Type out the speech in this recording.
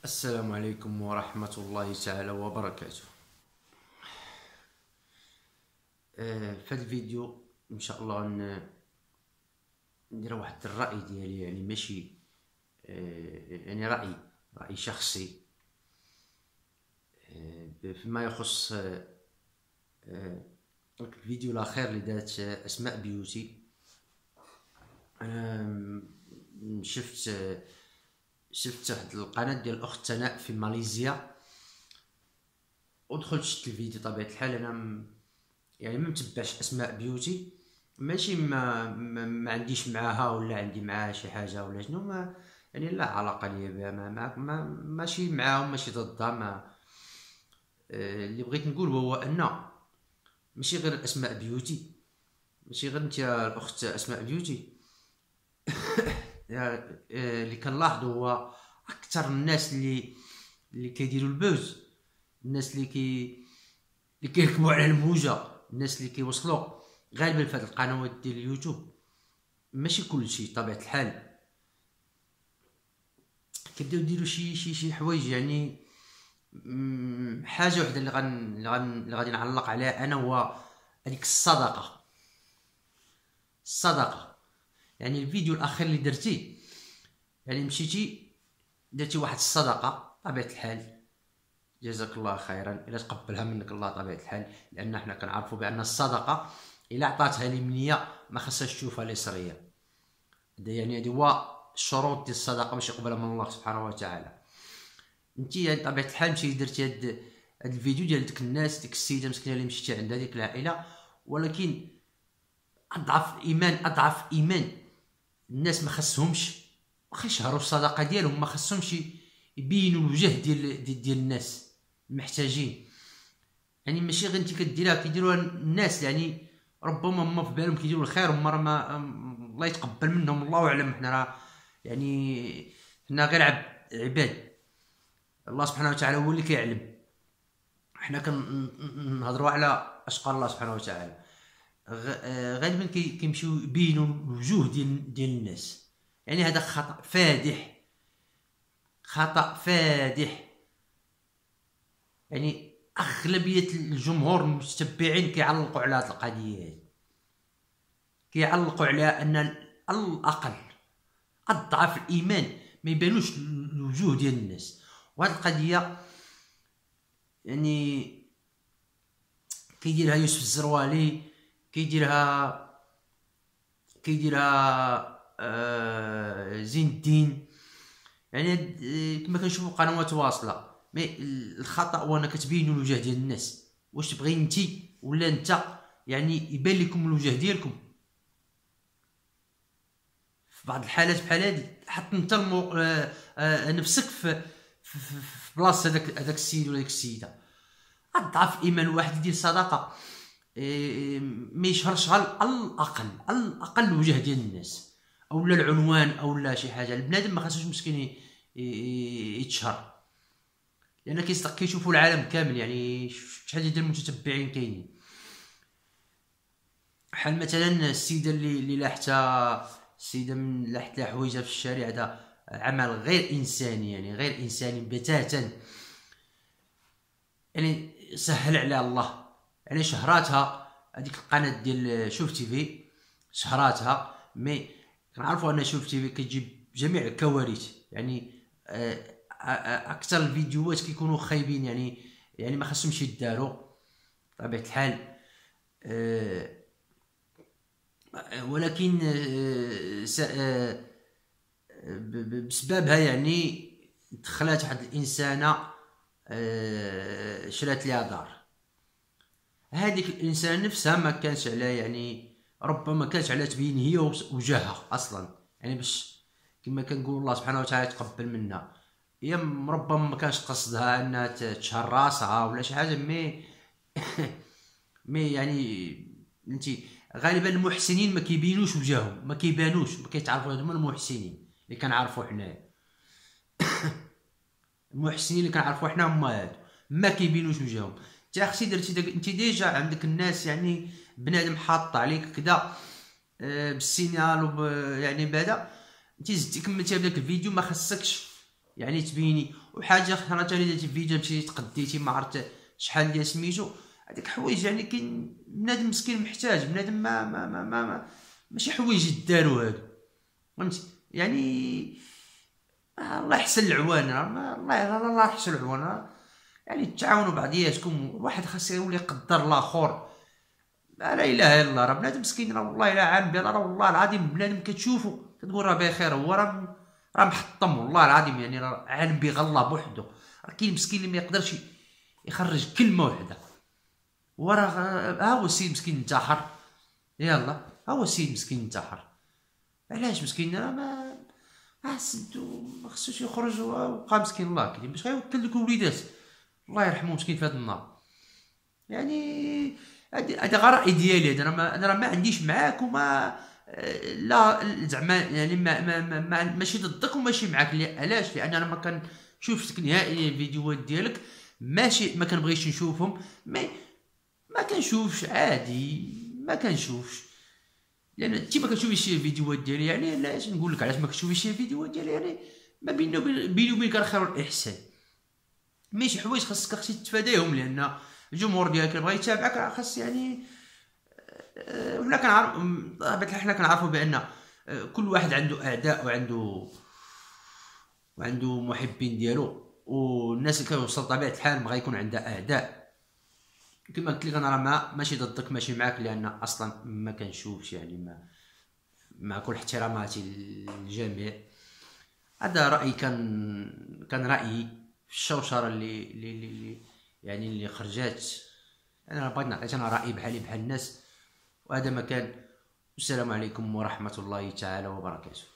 السلام عليكم ورحمة الله تعالى وبركاته. في هذا الفيديو ان شاء الله ندير واحد الرأي ديالي، يعني ماشي يعني رأي شخصي فيما يخص الفيديو الأخير اللي دارت أسماء بيوتي. أنا شفت واحد القناة ديال الأخت سناء في ماليزيا، ودخلت شفت الفيديو. طبيعة الحال أنا يعني ما متبعش أسماء بيوتي، ماشي ما عنديش معاها ولا عندي معاها شي حاجة ولا شنو، ما يعني لا علاقة ليا بها، ماشي معاهم ماشي ضدها. ما اللي بغيت نقول هو أن ماشي غير أسماء بيوتي، ماشي غير انت الأخت أسماء بيوتي. اللي كنلاحظو هو اكثر الناس اللي كيديروا البوز، الناس اللي كيركبوا على الموجه، الناس اللي كيوصلوا غالبا في هذه القنوات ديال اليوتيوب. ماشي كلشي طبيعه الحال، كيبداو يديروا شي حوايج. يعني حاجه وحده اللي غادي نعلق عليها انا، هو هذيك الصدقه. يعني الفيديو الاخير اللي درتي، يعني مشيتي درتي واحد الصدقه، طبيعه الحال جزاك الله خيرا الا تقبلها منك الله طبيعه الحال، لان حنا كنعرفوا بان الصدقه الا عطاتها اليمنيه ما خصهاش تشوفها اليسريه. يعني هذه هو الشروط ديال الصدقه باش يقبلها من الله سبحانه وتعالى. انت يعني طبيعه الحال مشيتي درتي هاد الفيديو ديال ديك الناس، ديك السيده مسكينه اللي مشيتي عندها ديك العائله، ولكن اضعف ايمان الناس ما خصهمش واخا يشهروا الصدقه ديالهم، ما خصهمش يبينوا الوجه ديال الناس المحتاجين. يعني ماشي غير انت كديرها، كيديروها الناس، يعني ربما هما في بالهم كيديروا الخير، هما راه ما الله يتقبل منهم، الله اعلم. حنا راه يعني حنا غير عباد، الله سبحانه وتعالى هو اللي كيعلم. حنا كنهضروا على اش قال الله سبحانه وتعالى. غالبا كيمشيو يبينوا الوجوه ديال الناس. يعني هذا خطأ فادح. يعني أغلبية الجمهور المتتبعين كيعلقوا على هذه القضية، كيعلقوا على أن الأقل أضعف الإيمان ما يبانوش الوجوه ديال الناس. وهذه القضية يعني كيديرها يوسف الزروالي، كيديرها زين الدين. يعني كما كنشوفوا قنوات واصله. مي الخطا هو انك تبينوا الوجه ديال الناس. واش تبغي انت ولا انت يعني يبان لكم الوجه ديالكم؟ في بعض الحالات بحال هادي حط انت نفسك في بلاصه هذاك السيد ولا ديك السيده. اضعف ايمان واحد يدير صدقه ما يشهرش غير الاقل الوجه ديال الناس، او لا العنوان او لا شي حاجه. البنادم ما خاصوش مسكين يتشهر، لان كيشوفوا العالم كامل. يعني شحال ديال المتتبعين كاينين. بحال مثلا السيده اللي لاحتها، السيده من لاحت لها حويجه في الشارع، هذا عمل غير انساني، يعني غير انساني بتاتا. يعني سهل على الله. يعني شهراتها هذيك القناه ديال شوف تي في، شهراتها. مي كنعرفوا ان شوف تي في كتجيب جميع الكوارث. يعني اكثر الفيديوهات كيكونوا خايبين، يعني ما خصهمش يداروا بطبيعه الحال. ولكن بسببها يعني دخلات واحد الانسانه شرات ليها دار. هذيك الانسان نفسها ما كانش على، يعني ربما كانش على تبين هي وجهها اصلا، يعني باش كما كنقول الله سبحانه وتعالى يتقبل منا. هي ربما ما كانش قصدها انها تشهر راسها ولا شي حاجه. مي يعني انت غالبا المحسنين ما كيبينوش وجههم، ما كيبانوش، ما كيتعرفوا. هذوما المحسنين اللي كنعرفوا حنايا. المحسنين اللي كنعرفوا حنا هما هادو ما كيبينوش وجههم. انت اختي درتي انت ديجا عندك الناس، يعني بنادم حاط عليك كذا بالسينال يعني بعدا انت زدتي كملتي بداك الفيديو، ما خصكش يعني تبيني. وحاجه اخرى ثاني درتي فيديو مشيتي تقديتي ما عرفت شحال ديال سميتو، هذيك حوايج يعني كاين بنادم مسكين محتاج، بنادم ماشي حوايج يداروا هادو، فهمتي يعني. الله يحسن العوان، الله يحسن العوان، يعني تعاونوا بعضياتكم، واحد خاص يولي يقدر الاخر. لا اله الا الله، راه بنادم مسكين، راه والله الا عالم بها، راه والله العظيم بنادم كتشوفو كتقول راه بخير، هو راه محطم والله العظيم، يعني راه عالم بغلا بوحدو. راه كاين مسكين اللي ما يقدرش يخرج كلمه وحده، وراه ها هو السيد مسكين انتحر، يلا ها هو السيد مسكين انتحر. علاش مسكين؟ راه ما سدو، ما خصوش يخرج، وبقى مسكين الله كريم باش غيوكل دوك الوليدات، الله يرحمو مسكين في هذا النهار. يعني هذا غير راي ديالي، انا راه ما عنديش معاك وما لا زعما يعني ماشي ضدك وماشي معاك. علاش؟ لان انا ما كنشوفش نهائيا الفيديوهات ديالك، ماشي ما كنبغيش نشوفهم، ما كنشوفش عادي، ما كنشوفش، لان انت ما كتشوفيش الفيديوهات ديالي، يعني علاش نقول لك علاش ما كتشوفيش الفيديوهات ديالي؟ يعني ما بيني وبينك الخير والإحسان، ماشي حوايج خاصك تتفاداهم، لان الجمهور ديالك بغا يتابعك، راه خاص يعني وحنا كنعرف بطبيعة الحال، حنا كنعرفوا بان كل واحد عنده اعداء وعنده محبين ديالو، والناس اللي كيوصل طبيعه الحال ما غيكون عندها اعداء. كما قلت لك انا راه ماشي ضدك ماشي معاك، لان اصلا ما كنشوفش، يعني مع كل احتراماتي للجميع. هذا رايي، كان رايي في الشوشره اللي يعني اللي خرجات. انا بغيت نعطيك انا رايي بحالي بحال الناس، وهذا ما كان. والسلام عليكم ورحمه الله تعالى وبركاته.